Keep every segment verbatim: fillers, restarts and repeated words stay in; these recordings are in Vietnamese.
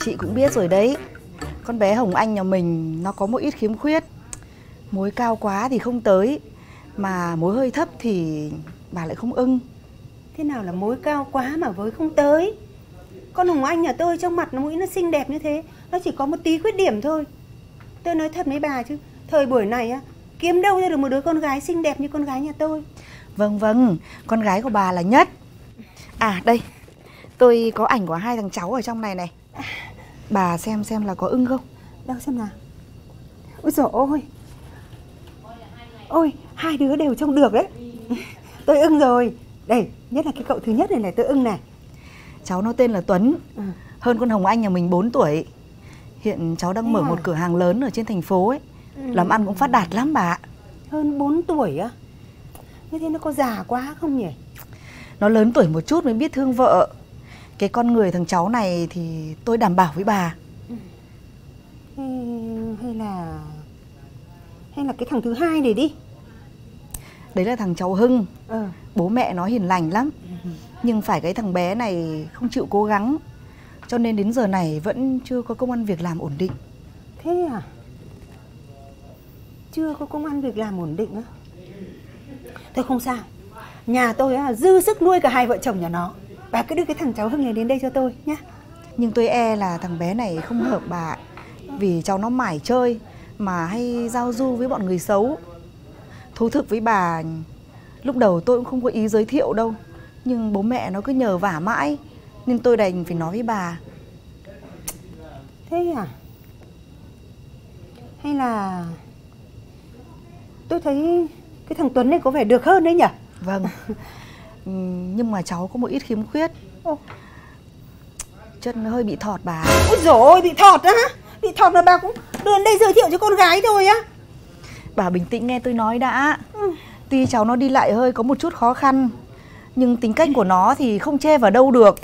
Chị cũng biết rồi đấy. Con bé Hồng Anh nhà mình nó có một ít khiếm khuyết. Mối cao quá thì không tới, mà mối hơi thấp thì bà lại không ưng. Thế nào là mối cao quá mà với không tới? Con Hồng Anh nhà tôi trong mặt nó mũi nó xinh đẹp như thế, nó chỉ có một tí khuyết điểm thôi. Tôi nói thật với bà chứ, thời buổi này á, kiếm đâu ra được một đứa con gái xinh đẹp như con gái nhà tôi. Vâng vâng, con gái của bà là nhất. À đây, tôi có ảnh của hai thằng cháu ở trong này này. Bà xem xem là có ưng không? Đâu xem nào. Ôi dồi ôi. Ôi, hai đứa đều trông được đấy. Tôi ưng rồi. Đây, nhất là cái cậu thứ nhất này này tôi ưng này. Cháu nó tên là Tuấn, ừ. hơn con Hồng Anh nhà mình bốn tuổi. Hiện cháu đang Thế mở à? một cửa hàng lớn ở trên thành phố ấy. ừ. Làm ăn cũng phát đạt lắm bà ạ. Hơn bốn tuổi á? Như thế nó có già quá không nhỉ? Nó lớn tuổi một chút mới biết thương vợ. Cái con người thằng cháu này thì tôi đảm bảo với bà. ừ. hay, hay là Hay là cái thằng thứ hai này đi. Đấy là thằng cháu Hưng. ừ. Bố mẹ nó hiền lành lắm. ừ. Nhưng phải cái thằng bé này không chịu cố gắng, cho nên đến giờ này vẫn chưa có công ăn việc làm ổn định. Thế à? Chưa có công ăn việc làm ổn định á? Thôi không sao, nhà tôi á, dư sức nuôi cả hai vợ chồng nhà nó. Bà cứ đưa cái thằng cháu Hưng này đến đây cho tôi nhá. Nhưng tôi e là thằng bé này không hợp bà. Vì cháu nó mải chơi mà hay giao du với bọn người xấu. Thú thực với bà, lúc đầu tôi cũng không có ý giới thiệu đâu, nhưng bố mẹ nó cứ nhờ vả mãi, nên tôi đành phải nói với bà. Thế à? Hay là tôi thấy cái thằng Tuấn này có vẻ được hơn đấy nhỉ? Vâng. Nhưng mà cháu có một ít khiếm khuyết. Ô. Chân hơi bị thọt bà. Ôi dồi ôi, bị thọt á? Bị thọt mà bà cũng đưa đến đây giới thiệu cho con gái thôi á? Bà bình tĩnh nghe tôi nói đã. ừ. Tuy cháu nó đi lại hơi có một chút khó khăn, nhưng tính cách của nó thì không chê vào đâu được.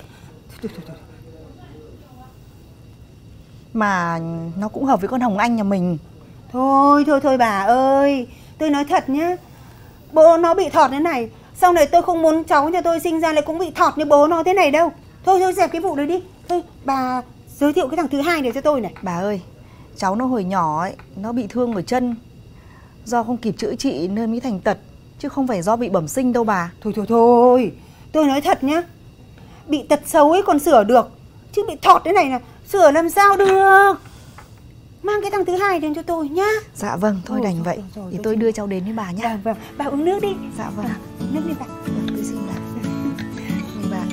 Mà nó cũng hợp với con Hồng Anh nhà mình. Thôi thôi thôi bà ơi, tôi nói thật nhá, bố nó bị thọt thế này, sau này tôi không muốn cháu nhà tôi sinh ra lại cũng bị thọt như bố nó thế này đâu. Thôi thôi dẹp cái vụ đấy đi. Thôi bà giới thiệu cái thằng thứ hai này cho tôi này. Bà ơi, cháu nó hồi nhỏ ấy, nó bị thương ở chân, do không kịp chữa trị nên mới thành tật, chứ không phải do bị bẩm sinh đâu bà. Thôi thôi thôi, tôi nói thật nhá, bị tật xấu ấy còn sửa được, chứ bị thọt thế này là sửa làm sao được. Mang cái thằng thứ hai đến cho tôi nhá. Dạ vâng, thôi đành vậy. Thì tôi đưa cháu đến với bà nhá. Vâng vâng, bà uống nước đi. Dạ vâng. À, nước đi bà. Vâng, tôi xin bà. Mời bà.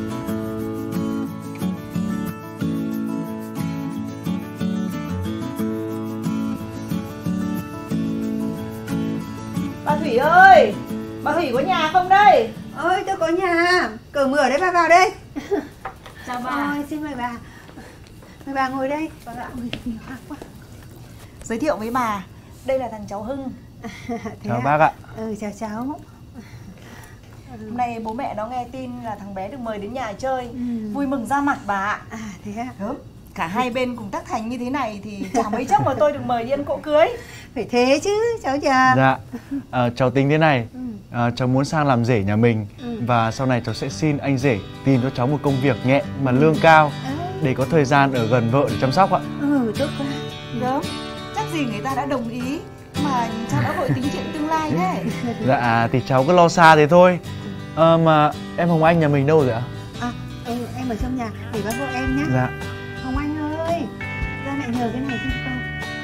Bà Thủy ơi, bà Thủy có nhà không đây? Ơi tôi có nhà, cửa mở đấy, bà vào đây. Chào bà. Ôi, xin mời bà. Mời bà ngồi đây. Vâng ạ. Ôi, nhiều hàng quá. Giới thiệu với bà, đây là thằng cháu Hưng. Chào à? bác ạ. Ừ, chào cháu. Hôm nay bố mẹ nó nghe tin là thằng bé được mời đến nhà chơi, ừ. vui mừng ra mặt bà ạ. À thế à? Đúng. Cả hai bên cùng tác thành như thế này thì chả mấy chốc mà tôi được mời đi ăn cỗ cưới. Phải thế chứ, cháu chào. Dạ, à, cháu tính thế này, ừ. à, cháu muốn sang làm rể nhà mình. ừ. Và sau này cháu sẽ xin anh rể tìm cho cháu một công việc nhẹ mà lương cao, để có thời gian ở gần vợ để chăm sóc ạ. Ừ, tốt quá. Đúng, chắc gì người ta đã đồng ý mà cháu đã vội tính chuyện tương lai thế. Dạ, thì cháu cứ lo xa thế thôi. À, mà em Hồng Anh nhà mình đâu rồi ạ? À, ừ, em ở trong nhà, để bác hộ em nhé. Dạ. Hồng Anh ơi, ra mẹ nhờ cái này cho con.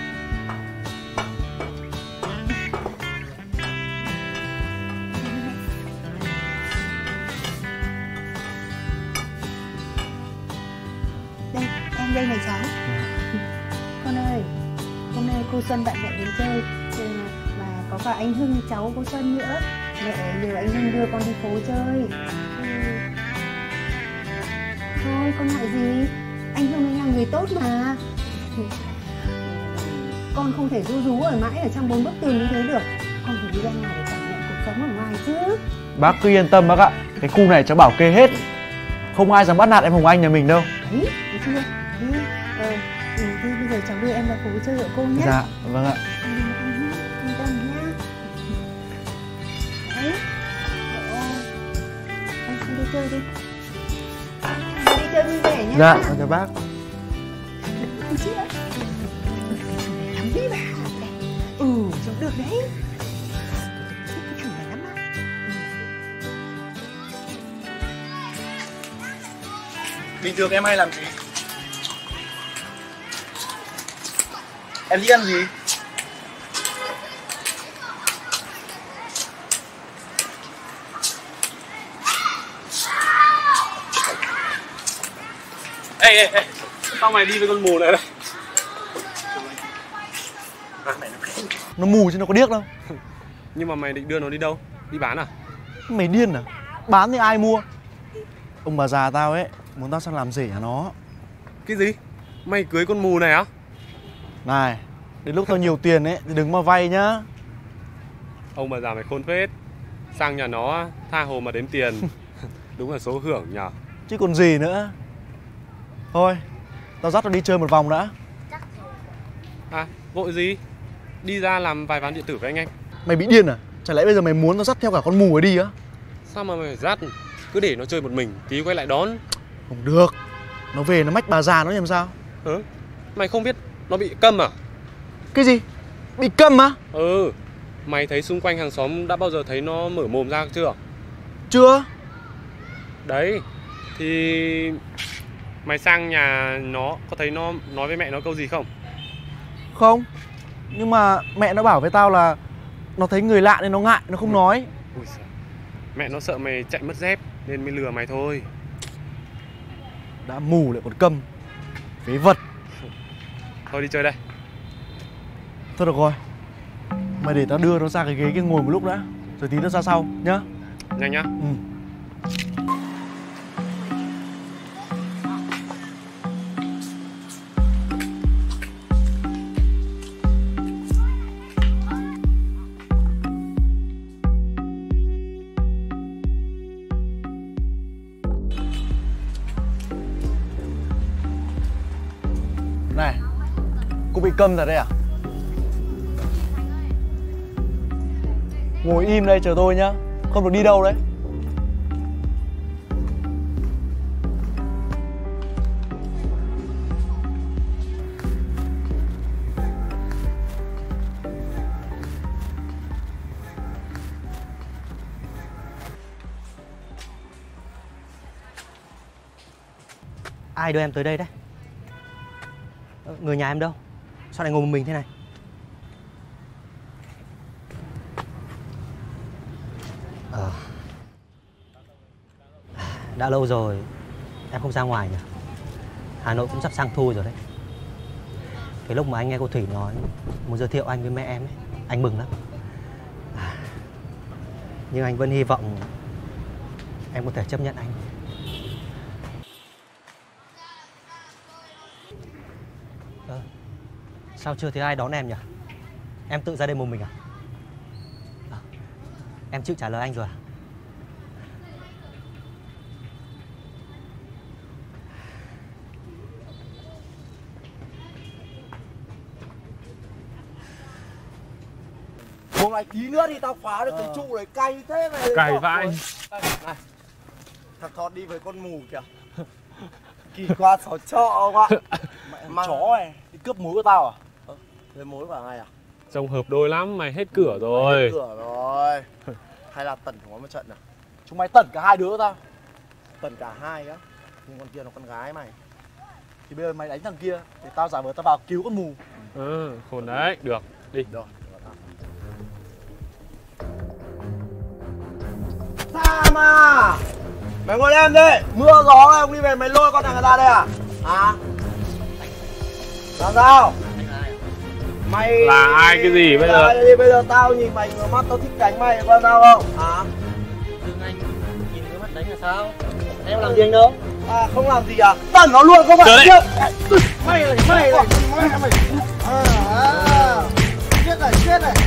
Đây, em đây này cháu. Con ơi, hôm nay cô Xuân bạn mẹ đến chơi, và có cả anh Hưng cháu cô Xuân nữa. Mẹ nhờ anh Hưng đưa con đi phố chơi. ừ. Thôi con ngại gì, anh Hưng là người tốt mà. Con không thể ru rú ở mãi ở trong bốn bức tường như thế được. Con phải đi ra ngoài để cảm nhận cuộc sống ở ngoài chứ. Bác cứ yên tâm bác ạ, cái khu này cháu bảo kê hết, không ai dám bắt nạt em Hồng Anh nhà mình đâu. Đấy, thấy chưa? Thế, ờ, ừ, thế bây giờ cháu đưa em ra phố chơi ở cô nhé. Dạ, vâng ạ. Yên tâm nhá. Đấy. Ờ, anh đi chơi đi. Đi chơi vui vẻ nhá. Dạ, chào bác. Được chưa? Lắm đi bà. Ừ, giống được đấy. Thích cái thằng này lắm á. Bình thường em hay làm gì? Em thích ăn gì? Ê, ê, ê, sao mày đi với con mù này đây? Nó mù chứ nó có điếc đâu. Nhưng mà mày định đưa nó đi đâu? Đi bán à? Mày điên à? Bán thì ai mua? Ông bà già tao ấy muốn tao sang làm rể nhà nó. Cái gì? Mày cưới con mù này á? Này, đến lúc tao nhiều tiền ấy thì đừng mà vay nhá. Ông bà già mày khôn phết. Sang nhà nó tha hồ mà đếm tiền. Đúng là số hưởng nhở. Chứ còn gì nữa. Thôi, tao dắt nó đi chơi một vòng đã. À, vội gì? Đi ra làm vài ván điện tử với anh anh. Mày bị điên à? Chả lẽ bây giờ mày muốn tao dắt theo cả con mù ấy đi á? Sao mà mày phải dắt? Cứ để nó chơi một mình, tí quay lại đón. Không được. Nó về nó mách bà già nó làm sao? Hả? Mày không biết nó bị câm à? Cái gì? Bị câm á? Ừ. Mày thấy xung quanh hàng xóm đã bao giờ thấy nó mở mồm ra chưa? Chưa. Đấy. Thì mày sang nhà nó có thấy nó nói với mẹ nó câu gì không? Không. Nhưng mà mẹ nó bảo với tao là nó thấy người lạ nên nó ngại, nó không nói. Ui giời. Mẹ nó sợ mày chạy mất dép nên mới lừa mày thôi. Đã mù lại còn câm. Phế vật. Thôi đi chơi đây. Thôi được rồi. Mày để tao đưa nó ra cái ghế kia ngồi một lúc đã. Rồi tí nó ra sau nhá. Nhanh nhá. Ừ. Này, cô bị câm thật đấy à? Ngồi im đây chờ tôi nhá. Không được đi đâu đấy. Ai đưa em tới đây đấy? Người nhà em đâu? Sao lại ngồi một mình thế này? Ờ. Đã lâu rồi em không ra ngoài nhỉ? Hà Nội cũng sắp sang thu rồi đấy. Cái lúc mà anh nghe cô Thủy nói muốn giới thiệu anh với mẹ em ấy, anh mừng lắm. À, nhưng anh vẫn hy vọng em có thể chấp nhận anh. Ờ, sao chưa thấy ai đón em nhỉ? Em tự ra đây một mình à? À, em chịu trả lời anh rồi à? Một lại tí nữa thì tao phá được cái trụ này, cay thế này. Cày vãi. Này, thằng Thọt đi với con mù kìa. Kỳ qua xó trọ quá. Mẹ chó này, đi cướp mối của tao à? Ờ, lấy mối của ai à? Trông hợp đôi lắm, mày hết cửa rồi. Hết cửa rồi. Hay là tẩn của nó một trận nào? Chúng mày tẩn cả hai đứa tao. Tẩn cả hai á? Nhưng con kia nó con gái mày. Thì bây giờ mày đánh thằng kia thì tao giả vờ tao vào cứu con mù. Ừ, khôn đấy, được, đi. Rồi. Sam à, mày ngồi em đi, mưa gió này ông đi về mày lôi con thằng người ta đây à? Hả? Làm sao? Mày là ai cái gì bây giờ? Đi, bây giờ tao nhìn mày ngửa mắt tao thích đánh mày, có sao không? Hả? Đừng anh nhìn cái mắt đánh là sao? Em làm gì anh đâu? À không làm gì à? Tẩn nó luôn không phải chứ? Mày này, mày này, mày này, à, à. Chết này, chết này.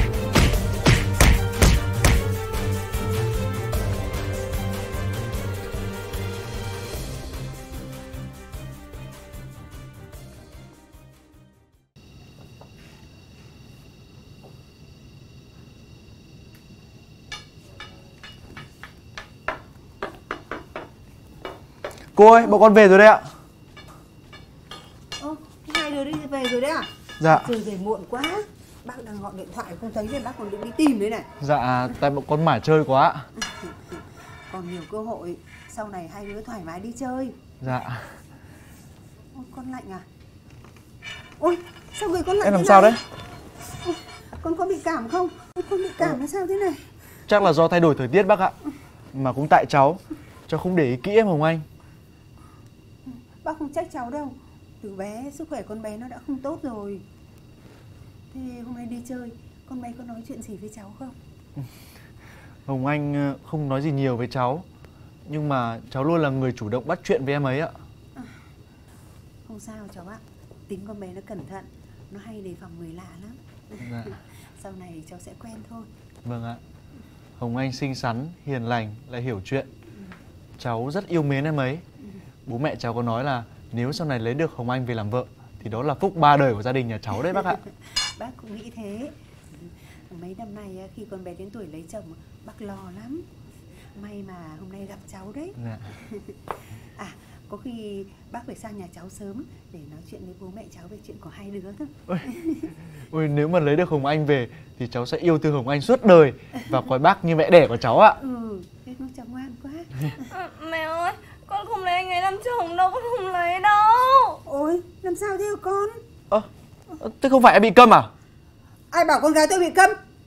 Cô ơi, bọn con về rồi đấy ạ. Ơ, hai đứa rồi đi về rồi đấy à? Dạ. Trời về muộn quá. Bác đang gọi điện thoại không thấy nên bác còn định đi tìm đấy này. Dạ, tại bọn con mải chơi quá. Còn nhiều cơ hội, sau này hai đứa thoải mái đi chơi. Dạ. Ôi, con lạnh à? Ôi, sao người con lạnh Em làm thế sao này? đấy? Ôi, con có bị cảm không? Ôi, con bị cảm là sao thế này? Chắc là do thay đổi thời tiết bác ạ. Mà cũng tại cháu. Cháu không để ý kỹ em Hồng Anh. Bác không trách cháu đâu. Từ bé sức khỏe con bé nó đã không tốt rồi. Thế hôm nay đi chơi, con bé có nói chuyện gì với cháu không? Hồng Anh không nói gì nhiều với cháu. Nhưng mà cháu luôn là người chủ động bắt chuyện với em ấy ạ. À, không sao cháu ạ. Tính con bé nó cẩn thận, nó hay đề phòng người lạ lắm. Dạ. Sau này cháu sẽ quen thôi. Vâng ạ. Hồng Anh xinh xắn, hiền lành, lại hiểu chuyện. Cháu rất yêu mến em ấy. Bố mẹ cháu có nói là nếu sau này lấy được Hồng Anh về làm vợ thì đó là phúc ba đời của gia đình nhà cháu đấy bác ạ. Bác cũng nghĩ thế. Mấy năm nay khi con bé đến tuổi lấy chồng, bác lo lắm. May mà hôm nay gặp cháu đấy. Dạ. À, có khi bác phải sang nhà cháu sớm để nói chuyện với bố mẹ cháu về chuyện của hai đứa thôi. Ôi, ôi nếu mà lấy được Hồng Anh về thì cháu sẽ yêu thương Hồng Anh suốt đời và coi bác như mẹ đẻ của cháu ạ. Ừ, thế nó cháu ngoan quá. À, mẹ ơi, con không lấy anh ấy làm chồng đâu, con không lấy đâu. Ôi, làm sao thế hả con? Ơ, à, thế không phải em bị câm à? Ai bảo con gái tôi bị câm?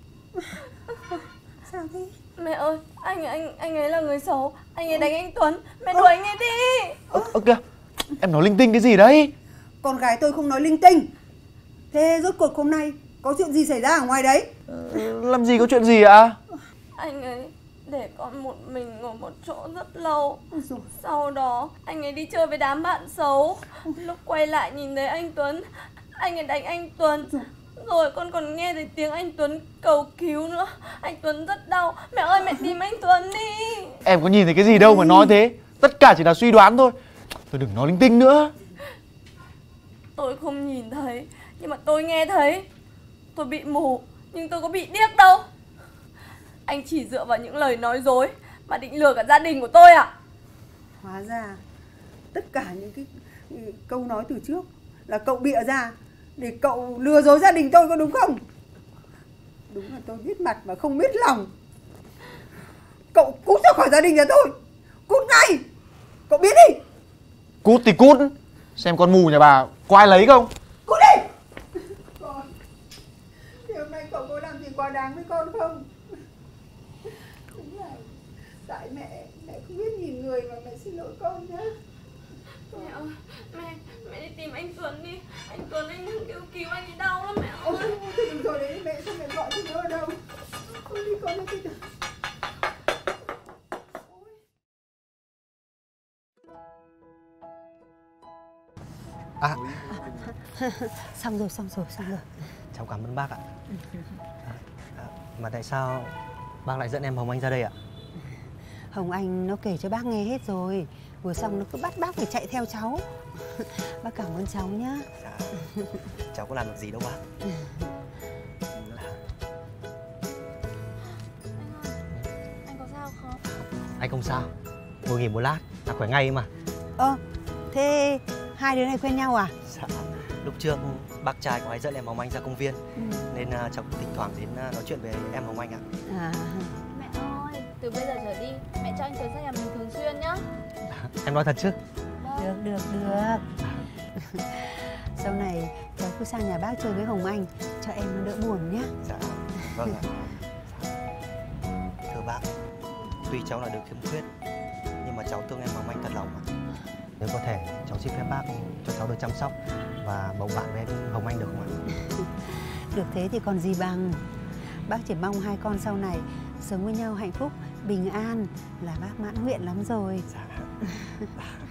Sao thế? Mẹ ơi, anh anh anh ấy là người xấu, anh ấy đánh anh Tuấn, mẹ đuổi anh ấy đi. Ơ, ơ kìa, em nói linh tinh cái gì đấy? Con gái tôi không nói linh tinh. Thế rốt cuộc hôm nay có chuyện gì xảy ra ở ngoài đấy? Ừ, làm gì có chuyện gì ạ? Anh ấy để con một mình ngồi một chỗ rất lâu. Sau đó anh ấy đi chơi với đám bạn xấu. Lúc quay lại nhìn thấy anh Tuấn, anh ấy đánh anh Tuấn. Rồi con còn nghe thấy tiếng anh Tuấn cầu cứu nữa. Anh Tuấn rất đau. Mẹ ơi, mẹ tìm anh Tuấn đi. Em có nhìn thấy cái gì đâu mà nói thế. Tất cả chỉ là suy đoán thôi. Tôi đừng nói linh tinh nữa. Tôi không nhìn thấy, nhưng mà tôi nghe thấy. Tôi bị mù, nhưng tôi có bị điếc đâu. Anh chỉ dựa vào những lời nói dối mà định lừa cả gia đình của tôi à? Hóa ra tất cả những cái câu nói từ trước là cậu bịa ra để cậu lừa dối gia đình tôi, có đúng không? Đúng là tôi biết mặt mà không biết lòng. Cậu cút ra khỏi gia đình nhà tôi, cút ngay. Cậu biết đi. Cút thì cút. Xem con mù nhà bà có ai lấy không? Cút đi. Con, thì hôm nay cậu có làm gì quá đáng với con không? Đúng là tại mẹ, mẹ không biết nhìn người mà mẹ xin lỗi con nhé. Mẹ ơi, mẹ, mẹ đi tìm anh Tuấn đi. Anh Tuấn anh đang kêu cứu anh ấy đau lắm mẹ ơi. Ôi, thôi đừng rồi đấy, mẹ không mẹ gọi thì nữa ở đâu. Con đi con đi con. À, Xong rồi, xong rồi, xong rồi. cháu cảm ơn bác ạ. À, à, mà tại sao bác lại dẫn em Hồng Anh ra đây ạ? Hồng Anh nó kể cho bác nghe hết rồi. Vừa xong nó cứ bắt bác phải chạy theo cháu. Bác cảm ơn cháu nhá. Dạ, cháu có làm được gì đâu bác. Anh có sao không? Anh không sao, ngồi nghỉ một lát là khỏe ngay mà. Ơ, thế hai đứa này quen nhau à? Dạ, lúc trước bác trai của anh dẫn em Hồng Anh ra công viên, Ừ. nên uh, cháu cũng thỉnh thoảng đến uh, nói chuyện với em Hồng Anh ạ. À, Mẹ ơi, từ bây giờ trở đi, mẹ cho anh tới sang nhà mình thường xuyên nhá. Em nói thật chứ? được, được, được. Sau này cháu cứ sang nhà bác chơi với Hồng Anh cho em nó đỡ buồn nhé. Dạ, vâng ạ. Thưa bác, tuy cháu là được khiếm khuyết, nhưng mà cháu thương em Hồng Anh thật lòng ạ. Nếu có thể, cháu xin phép bác cho cháu được chăm sóc và bầu bạn với em Hồng Anh được không ạ? Được thế thì còn gì bằng. Bác chỉ mong hai con sau này sống với nhau hạnh phúc, bình an là bác mãn nguyện lắm rồi. Dạ.